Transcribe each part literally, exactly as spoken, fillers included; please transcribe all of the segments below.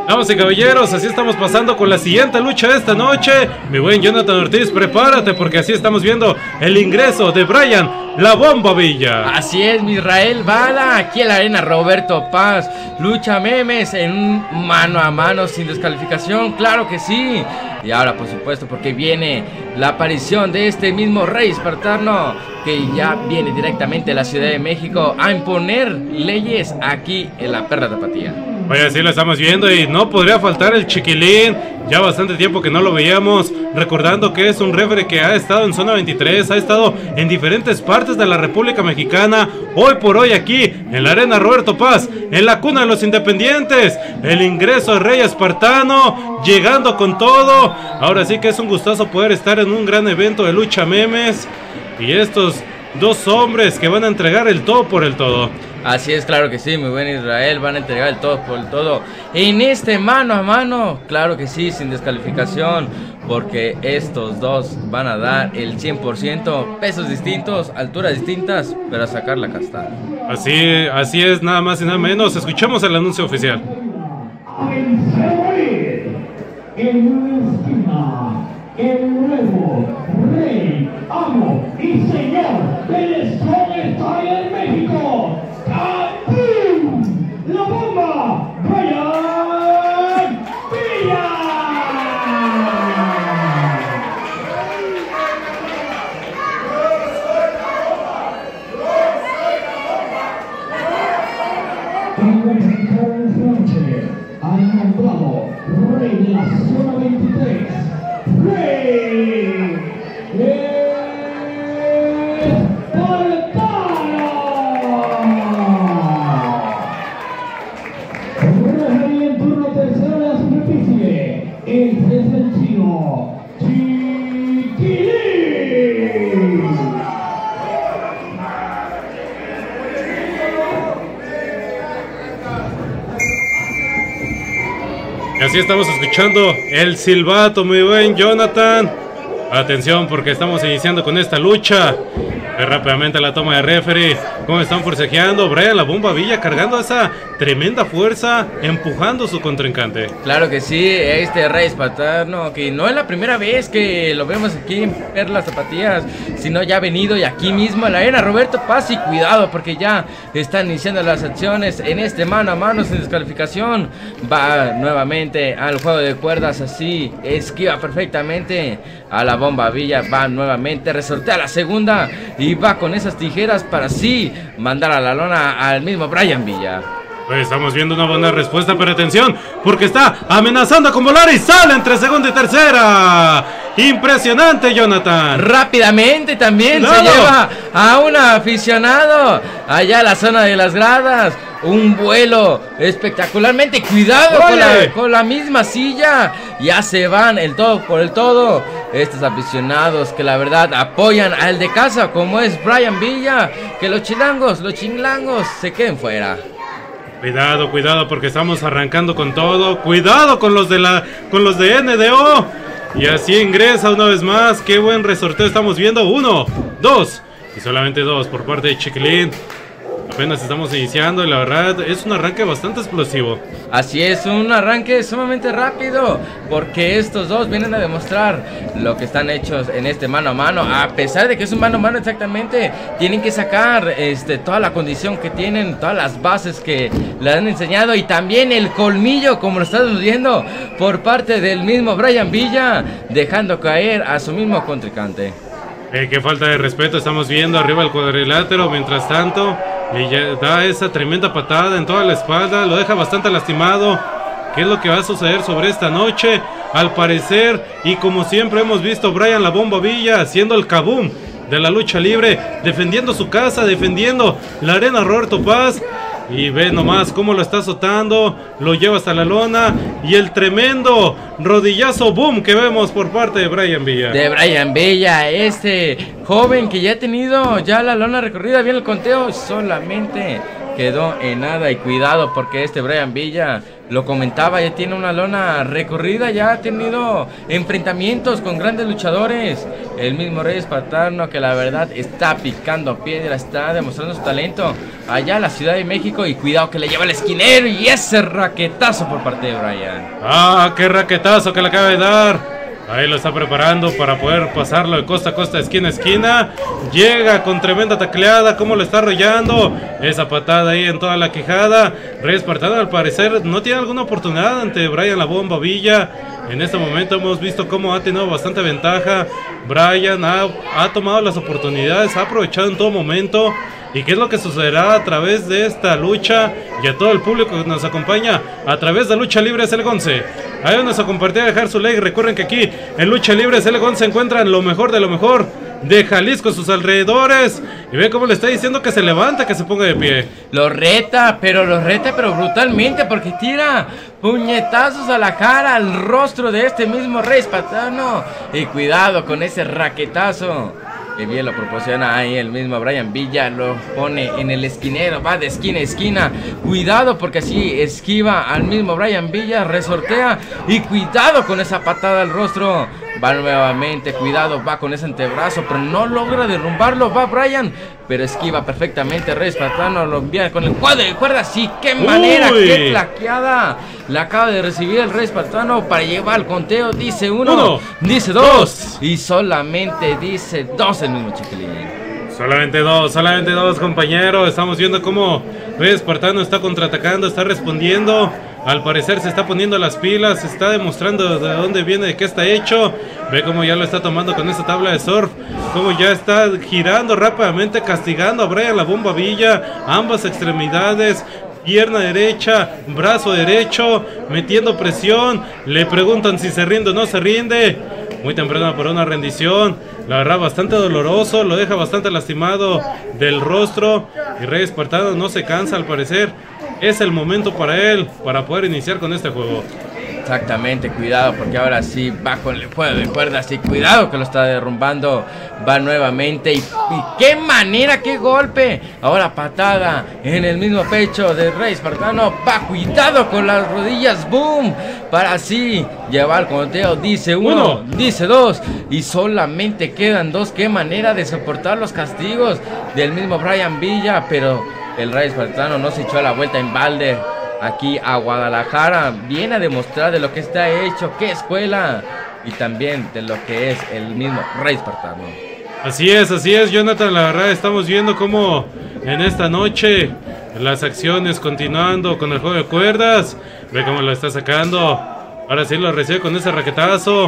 Damas y caballeros, así estamos pasando con la siguiente lucha de esta noche. Mi buen Jonathan Ortiz, prepárate porque así estamos viendo el ingreso de Brian La Bomba Villa. Así es, mi Israel Bala, aquí en la arena Roberto Paz. Lucha memes en un mano a mano sin descalificación, claro que sí. Y ahora, por supuesto, porque viene la aparición de este mismo rey espartano que ya viene directamente a la Ciudad de México a imponer leyes aquí en la Perla Tapatía. Vaya, así lo estamos viendo y no podría faltar el Chiquilín. Ya bastante tiempo que no lo veíamos. Recordando que es un referee que ha estado en zona veintitrés, ha estado en diferentes partes de la República Mexicana. Hoy por hoy aquí en la arena Roberto Paz, en la cuna de los independientes. El ingreso del rey espartano, llegando con todo. Ahora sí que es un gustazo poder estar en un gran evento de lucha memes. Y estos dos hombres que van a entregar el todo por el todo. Así es, claro que sí, mi buen Israel, van a entregar el todo por el todo en este mano a mano, claro que sí, sin descalificación, porque estos dos van a dar el cien por ciento, pesos distintos, alturas distintas, pero a sacar la castada. Así, así es, nada más y nada menos. Escuchemos el anuncio oficial. El nuevo rey, amo y señor del Strong Style en México, ¡Capum! La Bomba, Brian Villa. En representar esta noche han nombrado rey de la zona veintitrés. ¡Rey Espartano! Referee en turno tercero de la superficie. Este es el chino Chiquilín. Y así estamos escuchando el silbato, mi buen Jonathan. Atención porque estamos iniciando con esta lucha. Ve rápidamente la toma de referee. Cómo están forcejeando. Brian La Bomba Villa cargando esa tremenda fuerza, empujando a su contrincante. Claro que sí, este rey espartano, que no es la primera vez que lo vemos aquí en Perlas Zapatillas, sino ya ha venido y aquí mismo en la arena Roberto Paz. Y cuidado porque ya están iniciando las acciones en este mano a mano sin descalificación. Va nuevamente al juego de cuerdas, así esquiva perfectamente a La Bomba Villa. Va nuevamente, resortea la segunda y va con esas tijeras para así mandar a la lona al mismo Brian Villa. Pues estamos viendo una buena respuesta, pero atención, porque está amenazando con volar y sale entre segunda y tercera. Impresionante, Jonathan. Rápidamente también ¡Claro! Se lleva a un aficionado allá a la zona de las gradas. Un vuelo espectacularmente. Cuidado con la, con la misma silla. Ya se van el todo por el todo estos aficionados que la verdad apoyan al de casa, como es Brian Villa. Que los chilangos, los chinglangos se queden fuera. Cuidado, cuidado porque estamos arrancando con todo. Cuidado con los de la con los de N D O. Y así ingresa una vez más. Qué buen resorteo estamos viendo. Uno, dos. Y solamente dos por parte de Chiquilín. Apenas estamos iniciando y la verdad es un arranque bastante explosivo. Así es, un arranque sumamente rápido, porque estos dos vienen a demostrar lo que están hechos en este mano a mano. A pesar de que es un mano a mano exactamente, tienen que sacar este, toda la condición que tienen, todas las bases que le han enseñado. Y también el colmillo, como lo estamos viendo, por parte del mismo Brian Villa, dejando caer a su mismo contrincante. Eh, qué falta de respeto, estamos viendo arriba el cuadrilátero. Mientras tanto, le da esa tremenda patada en toda la espalda, lo deja bastante lastimado. ¿Qué es lo que va a suceder sobre esta noche? Al parecer, y como siempre hemos visto, Brian La Bomba Villa haciendo el kabum de la lucha libre, defendiendo su casa, defendiendo la arena Roberto Paz. Y ve nomás cómo lo está azotando, lo lleva hasta la lona. Y el tremendo rodillazo boom que vemos por parte de Brian Villa. De Brian Villa, este joven que ya ha tenido ya la lona recorrida, bien el conteo, solamente quedó en nada. Y cuidado porque este Brian Villa, lo comentaba, ya tiene una lona recorrida, ya ha tenido enfrentamientos con grandes luchadores. El mismo Rey Espartano, que la verdad está picando piedra, está demostrando su talento allá en la Ciudad de México. Y cuidado que le lleva el esquinero y ese raquetazo por parte de Brian. Ah, qué raquetazo que le acaba de dar. Ahí lo está preparando para poder pasarlo de costa a costa, esquina a esquina. Llega con tremenda tacleada, cómo lo está arrollando. Esa patada ahí en toda la quijada. Rey Espartano al parecer no tiene alguna oportunidad ante Brian La Bomba Villa. En este momento hemos visto cómo ha tenido bastante ventaja. Brian ha, ha tomado las oportunidades, ha aprovechado en todo momento. ¿Y qué es lo que sucederá a través de esta lucha? Y a todo el público que nos acompaña a través de Lucha Libre S L Gonce. Ayúdenos a compartir, a dejar su like. Recuerden que aquí en Lucha Libre S L Gonce se encuentran lo mejor de lo mejor de Jalisco, sus alrededores. Y ve cómo le está diciendo que se levante, que se ponga de pie. Lo reta, pero lo reta, pero brutalmente, porque tira puñetazos a la cara, al rostro de este mismo Rey Espartano. Y cuidado con ese raquetazo. Que bien lo proporciona ahí el mismo Brian Villa, lo pone en el esquinero, va de esquina a esquina. Cuidado porque así esquiva al mismo Brian Villa, resortea y cuidado con esa patada al rostro. Va nuevamente, cuidado, va con ese antebrazo, pero no logra derrumbarlo, va Brian, pero esquiva perfectamente Rey Espartano, lo envía con el cuadro de cuerdas. Sí, qué manera, Uy. qué plaqueada la acaba de recibir el Rey Espartano para llevar al conteo. Dice uno, uno dice dos, dos y solamente dice dos el mismo Chiquilín. Solamente dos, solamente dos, compañeros. Estamos viendo cómo Rey Espartano está contraatacando, está respondiendo. Al parecer se está poniendo las pilas, se está demostrando de dónde viene, de qué está hecho. Ve cómo ya lo está tomando con esa tabla de surf, cómo ya está girando rápidamente, castigando a Brian La Bomba Villa, ambas extremidades. Pierna derecha, brazo derecho, metiendo presión. Le preguntan si se rinde o no se rinde. Muy temprano para una rendición. La verdad bastante doloroso, lo deja bastante lastimado del rostro. Y Rey Espartano no se cansa al parecer. Es el momento para él, para poder iniciar con este juego. Exactamente, cuidado porque ahora sí va con el juego de cuerdas y cuidado que lo está derrumbando. Va nuevamente y, y qué manera, qué golpe. Ahora patada en el mismo pecho de Rey Espartano. Va, cuidado con las rodillas, boom. Para así llevar el conteo. Dice uno, uno, dice dos y solamente quedan dos. Qué manera de soportar los castigos del mismo Brian Villa, pero el Rey Espartano no se echó a la vuelta en balde. Aquí a Guadalajara viene a demostrar de lo que está hecho, qué escuela, y también de lo que es el mismo Rey Espartano. Así es, así es, Jonathan. La verdad estamos viendo cómo en esta noche las acciones continuando con el juego de cuerdas. Ve cómo lo está sacando. Ahora sí lo recibe con ese raquetazo.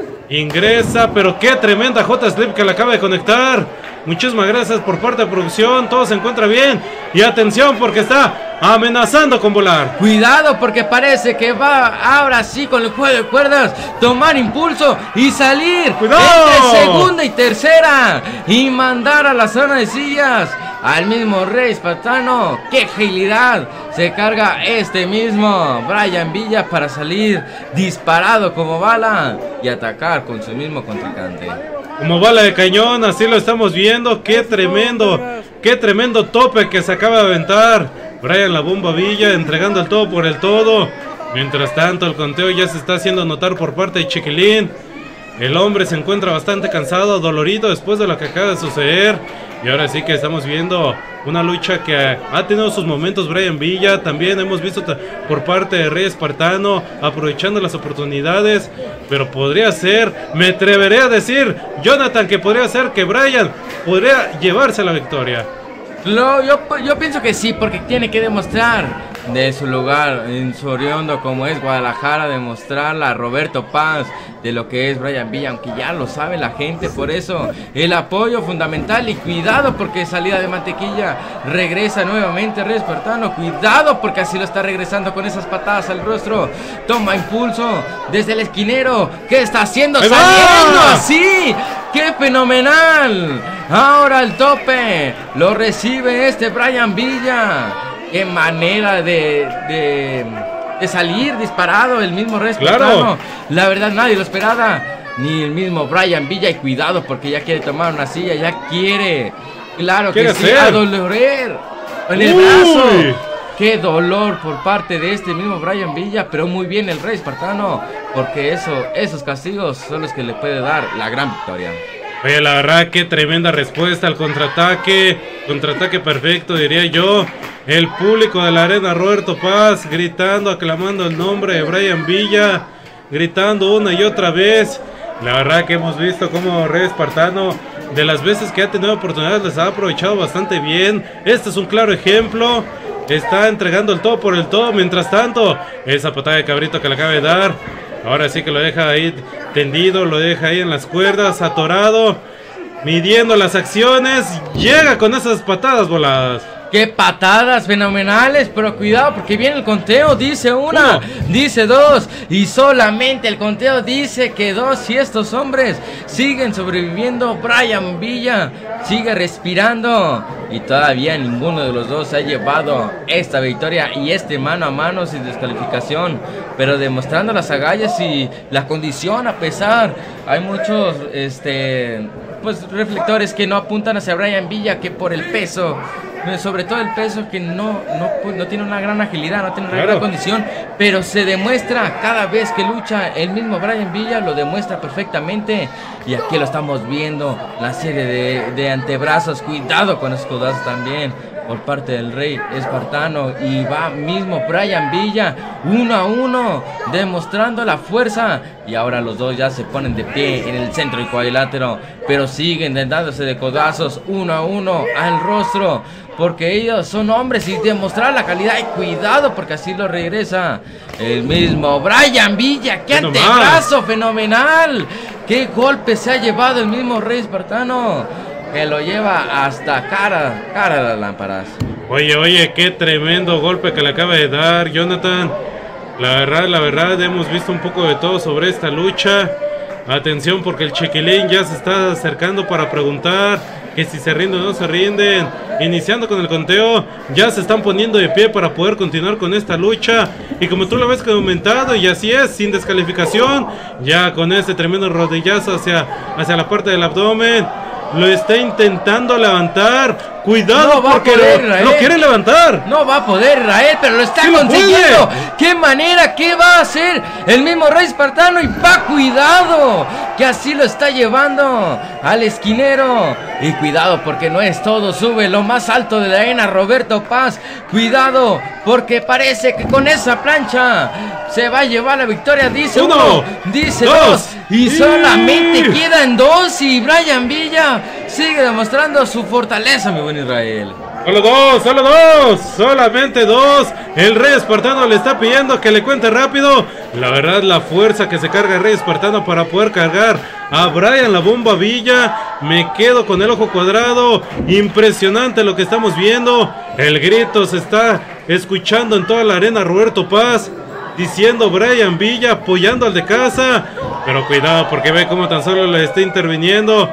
Ingresa, pero qué tremenda J-Slip que le acaba de conectar. Muchísimas gracias por parte de producción. Todo se encuentra bien. Y atención porque está amenazando con volar. Cuidado porque parece que va ahora sí con el juego de cuerdas, tomar impulso y salir. ¡Cuidado! Entre segunda y tercera y mandar a la zona de sillas al mismo Rey Espartano. ¡Qué agilidad! Se carga este mismo Brian Villa para salir disparado como bala y atacar con su mismo contrincante. Como bala de cañón, así lo estamos viendo. Qué tremendo, qué tremendo tope que se acaba de aventar Brian La Bomba Villa, entregando el todo por el todo. Mientras tanto el conteo ya se está haciendo notar por parte de Chiquilín. El hombre se encuentra bastante cansado, dolorido después de lo que acaba de suceder. Y ahora sí que estamos viendo una lucha que ha tenido sus momentos Brian Villa. También hemos visto por parte de Rey Espartano aprovechando las oportunidades. Pero podría ser, me atreveré a decir, Jonathan, que podría ser que Brian podría llevarse la victoria. Lo, yo, yo pienso que sí, porque tiene que demostrar de su lugar en su oriundo como es Guadalajara, demostrarla a Roberto Paz de lo que es Brian Villa, aunque ya lo sabe la gente. Por eso el apoyo fundamental y cuidado porque salida de mantequilla, regresa nuevamente Rey Espartano, cuidado porque así lo está regresando con esas patadas al rostro, toma impulso desde el esquinero, ¿qué está haciendo? Saliendo así, ¡qué fenomenal! Ahora el tope lo recibe este Brian Villa. Qué manera de, de, de salir disparado el mismo Rey Espartano. Claro. La verdad nadie lo esperaba, ni el mismo Brian Villa. Y cuidado porque ya quiere tomar una silla, ya quiere, claro que sí, a doler. en el brazo. Qué dolor por parte de este mismo Bryan Villa, pero muy bien el Rey Espartano, porque eso, esos castigos son los que le puede dar la gran victoria. Oye, la verdad, qué tremenda respuesta al contraataque, contraataque perfecto, diría yo. El público de la Arena Roberto Paz gritando, aclamando el nombre de Bryan Villa, gritando una y otra vez. La verdad que hemos visto cómo Rey Espartano, de las veces que ha tenido oportunidades, les ha aprovechado bastante bien. Este es un claro ejemplo. Está entregando el todo por el todo. Mientras tanto, esa patada de cabrito que le acaba de dar, ahora sí que lo deja ahí tendido, lo deja ahí en las cuerdas, atorado, midiendo las acciones. Llega con esas patadas voladas. ¡Qué patadas fenomenales! Pero cuidado porque viene el conteo. Dice una, Uno. dice dos. Y solamente el conteo dice que dos. Y estos hombres siguen sobreviviendo. Bryan Villa sigue respirando. Y todavía ninguno de los dos ha llevado esta victoria y este mano a mano sin descalificación. Pero demostrando las agallas y la condición a pesar. Hay muchos este, pues, reflectores que no apuntan hacia Bryan Villa, que por el peso, sobre todo el peso, que no, no, no tiene una gran agilidad, no tiene una claro. gran condición, pero se demuestra cada vez que lucha. El mismo Bryan Villa lo demuestra perfectamente y aquí lo estamos viendo, la serie de, de antebrazos. Cuidado con esos codazos también por parte del Rey Espartano, y va mismo Bryan Villa uno a uno demostrando la fuerza, y ahora los dos ya se ponen de pie en el centro del cuadrilátero, pero siguen dándose de codazos uno a uno al rostro, porque ellos son hombres y demostrar la calidad. Y cuidado porque así lo regresa el mismo Bryan Villa. ¡Qué antebrazo fenomenal! ¡Qué golpe se ha llevado el mismo Rey Espartano! Que lo lleva hasta cara, cara de las lámparas. Oye, oye, qué tremendo golpe que le acaba de dar Jonathan. La verdad, la verdad, hemos visto un poco de todo sobre esta lucha. Atención porque el Chiquilín ya se está acercando para preguntar que si se rinden o no se rinden. Iniciando con el conteo, ya se están poniendo de pie para poder continuar con esta lucha. Y como tú lo ves comentado, y así es, sin descalificación, ya con este tremendo rodillazo hacia, hacia la parte del abdomen. Lo está intentando levantar. Cuidado, no porque poder, lo, lo quiere levantar. No va a poder Israel, pero lo está sí consiguiendo. Lo ¿Qué manera? ¿Qué va a hacer el mismo Rey Espartano? Y va, cuidado, que así lo está llevando al esquinero. Y cuidado porque no es todo. Sube lo más alto de la arena Roberto Paz. Cuidado porque parece que con esa plancha se va a llevar la victoria. Dice uno, uno dice dos, dos y, y solamente quedan dos. Y Bryan Villa sigue demostrando su fortaleza, mi buen Israel. Solo dos, solo dos, solamente dos. El Rey Espartano le está pidiendo que le cuente rápido. La verdad, la fuerza que se carga el Rey Espartano para poder cargar a Bryan la Bomba Villa. Me quedo con el ojo cuadrado. Impresionante lo que estamos viendo. El grito se está escuchando en toda la arena Roberto Paz, diciendo Bryan Villa, apoyando al de casa. Pero cuidado porque ve cómo tan solo le está interviniendo.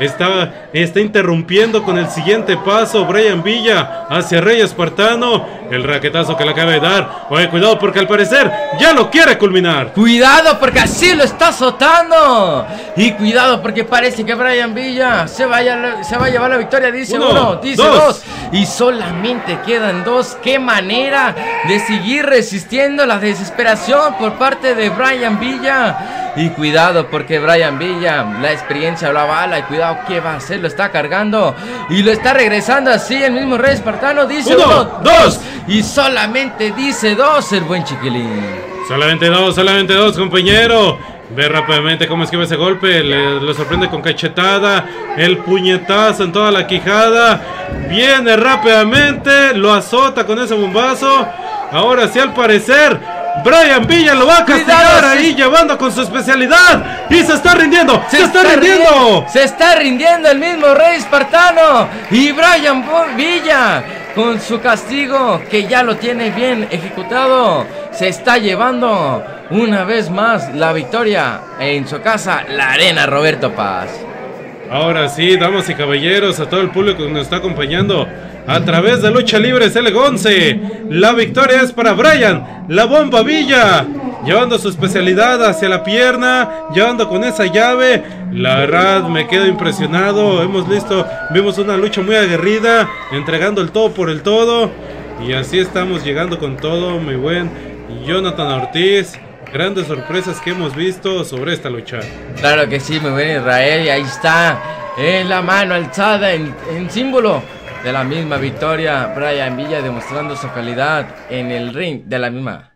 Está, está interrumpiendo con el siguiente paso Bryan Villa hacia Rey Espartano. El raquetazo que le acaba de dar. Oye, cuidado porque al parecer ya lo quiere culminar. Cuidado porque así lo está azotando. Y cuidado porque parece que Bryan Villa se, vaya, se va a llevar la victoria. Dice uno, uno dice dos. dos. Y solamente quedan dos. Qué manera de seguir resistiendo la desesperación por parte de Bryan Villa. Y cuidado porque Bryan Villa, la experiencia lo avala. Y cuidado, ¿qué va a hacer? Lo está cargando y lo está regresando así el mismo Rey Espartano. Dice uno, uno dos. Y solamente dice dos el buen Chiquilín. Solamente dos, solamente dos, compañero. Ve rápidamente cómo esquiva ese golpe. Le, le sorprende con cachetada. El puñetazo en toda la quijada. Viene rápidamente. Lo azota con ese bombazo. Ahora sí, al parecer Bryan Villa lo va a castigar. Cuidado, ahí se... llevando con su especialidad. Y se está rindiendo. Se, se está, está rindiendo. Se está rindiendo el mismo Rey Espartano. Y Bryan Villa, con su castigo, que ya lo tiene bien ejecutado, se está llevando una vez más la victoria en su casa, la arena Roberto Paz. Ahora sí, damas y caballeros, a todo el público que nos está acompañando a través de Lucha Libre C L once, la victoria es para Bryan la Bomba Villa. llevando su especialidad hacia la pierna, llevando con esa llave. La verdad me quedo impresionado. Hemos visto, vimos una lucha muy aguerrida, entregando el todo por el todo. Y así estamos llegando con todo, mi buen Jonathan Ortiz. Grandes sorpresas que hemos visto sobre esta lucha. Claro que sí, mi buen Israel, y ahí está, en la mano alzada, en, en símbolo de la misma victoria, Brian Villa demostrando su calidad en el ring de la misma.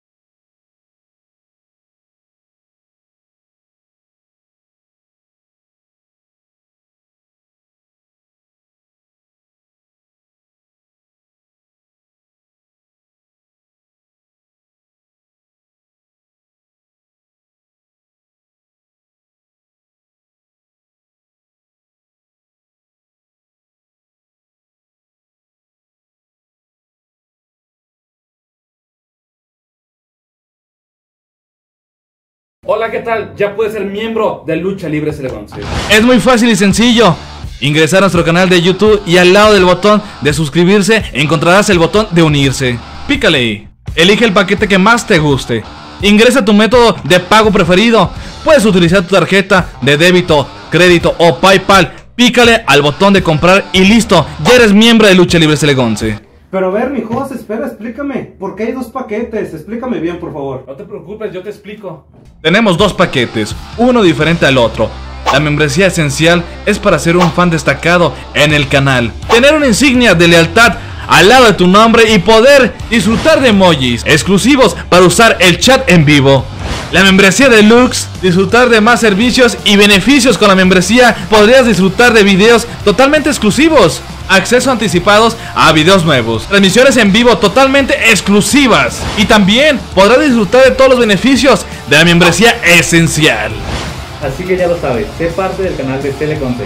Hola, ¿qué tal? Ya puedes ser miembro de Lucha Libre Cele once. Es muy fácil y sencillo. Ingresar a nuestro canal de YouTube y al lado del botón de suscribirse encontrarás el botón de unirse. Pícale ahí. Elige el paquete que más te guste. Ingresa tu método de pago preferido. Puedes utilizar tu tarjeta de débito, crédito o PayPal. Pícale al botón de comprar y listo. Ya eres miembro de Lucha Libre Cele once. Pero a ver, mi José, espera, explícame. ¿Por qué hay dos paquetes? Explícame bien, por favor. No te preocupes, yo te explico. Tenemos dos paquetes, uno diferente al otro. La membresía esencial es para ser un fan destacado en el canal, tener una insignia de lealtad al lado de tu nombre y poder disfrutar de emojis exclusivos para usar el chat en vivo. La membresía deluxe, disfrutar de más servicios y beneficios. Con la membresía podrías disfrutar de videos totalmente exclusivos, acceso anticipados a videos nuevos, transmisiones en vivo totalmente exclusivas, y también podrás disfrutar de todos los beneficios de la membresía esencial. Así que ya lo sabes, sé parte del canal de Cele once.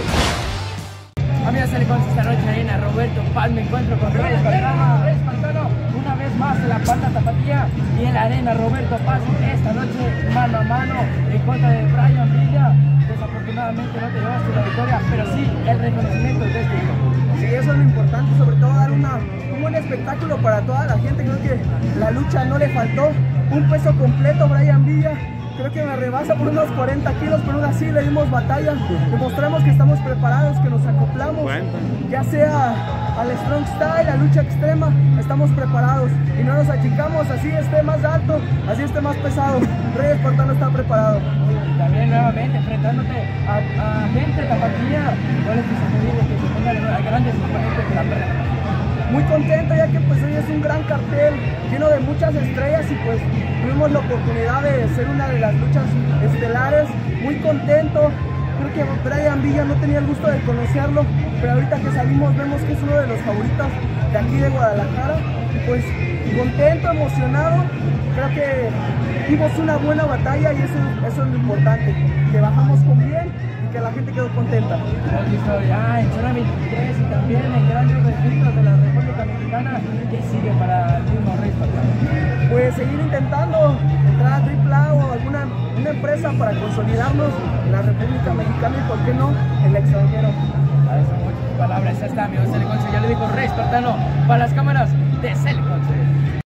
Amigos Cele once, esta noche Arena Roberto Paz, me encuentro con Reyes Pantano, Reyes Pantano, una vez más en la Panda Tapatía y en la Arena Roberto Paz, esta noche mano a mano en contra de Brian Villa. Desafortunadamente no te llevaste la victoria, pero sí el reconocimiento de este hijo. Sí, eso es lo importante, sobre todo dar una, un buen espectáculo para toda la gente. Creo que la lucha no le faltó, un peso completo Brian Villa. Creo que me rebasa por unos cuarenta kilos, pero aún así le dimos batalla. Demostramos que estamos preparados, que nos acoplamos, ya sea al strong style, a lucha extrema, estamos preparados y no nos achicamos, así esté más alto, así esté más pesado. Reyes Pantano está preparado. Y también nuevamente enfrentándote a, a gente tapatía, ¿cuál es tu sentido de que se pongan a grandes oponentes de la perra? Muy contento, ya que pues hoy es un gran cartel lleno de muchas estrellas y pues tuvimos la oportunidad de ser una de las luchas estelares. Muy contento, creo que Brian Villa no tenía el gusto de conocerlo, pero ahorita que salimos vemos que es uno de los favoritos de aquí de Guadalajara. Pues contento, emocionado, creo que dimos una buena batalla y eso, eso es lo importante, que bajamos con bien y que la gente quedó contenta. Hemos visto ya en zona veintitrés y también en grandes recintos de la República Mexicana. ¿Qué sigue para el mismo Reyes Pantano? Pues seguir intentando entrar a Triple A o alguna una empresa para consolidarnos en la República Mexicana y por qué no en el extranjero. Agradezco mucho tus palabras. Ya está, amigos Cele once, ya le dijo Reyes Pantano para las cámaras de Cele once.